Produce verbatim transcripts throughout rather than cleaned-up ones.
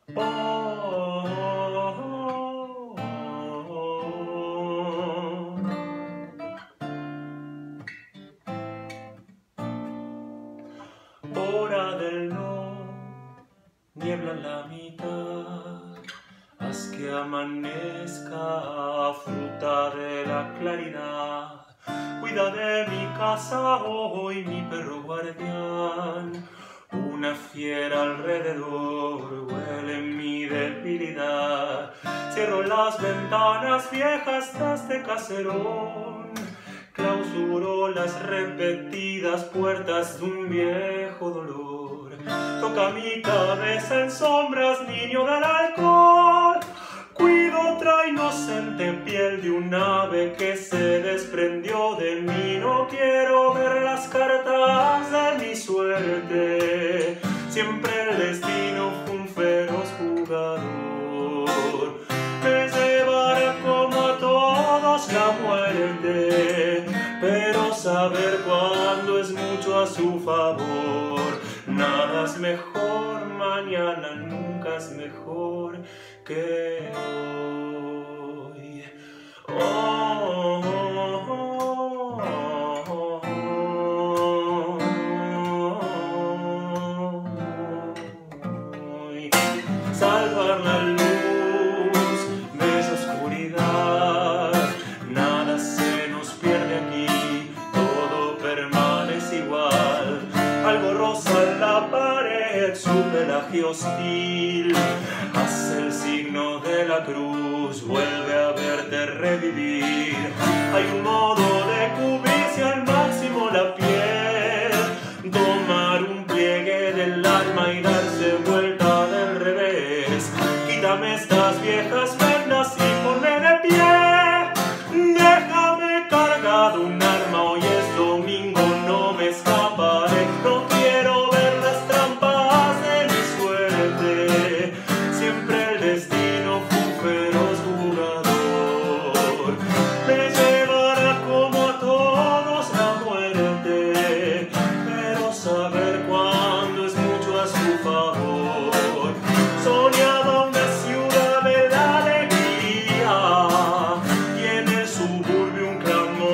Oh, oh, oh. Hora del no, niebla en la mitad, haz que amanezca, fruta de la claridad. Cuida de mi casa hoy, mi perro guardián. Una fiera alrededor, huele mi debilidad. Cierro las ventanas viejas de este caserón. Clausuro las repetidas puertas de un viejo dolor. Toca mi cabeza en sombras, niño del alcohol. Cuido otra inocente piel de un ave que se desprendió de mí. No quiero ver las cartas de mi suerte. Siempre el destino fue un feroz jugador. Me llevará como a todos la muerte, pero saber cuándo es mucho a su favor. Nada es mejor, mañana nunca es mejor que hoy. Oh, oh, oh, oh, oh. Salvar la luz de esa oscuridad. Nada se nos pierde aquí, todo permanece igual. Algo rosa en la pared, su pelaje hostil. Hace el signo de la cruz, vuelve a verte revivir. Hay un modo de cubrirse al máximo la piel, tomar un pliegue del alma y darse vuelta del revés. Quítame estas viejas vendas y ponme de pie. Déjame cargado un arma, hoy es domingo, no me escaparé. No quiero ver las trampas de mi suerte. Siempre el destino fue un feroz jugador. Me llevará como a todos la muerte, pero saber cuándo es mucho a su favor. Soñaba una ciudad de la alegría y en el suburbio un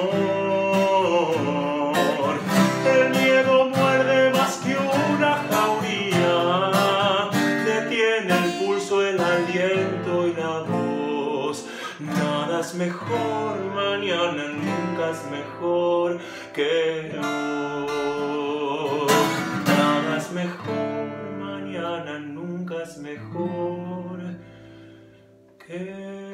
clamor. El miedo muerde más que una jauría, detiene el pulso, el aliento y la voz. Nada es mejor, mañana nunca es mejor que hoy. Nada es mejor, mañana nunca es mejor que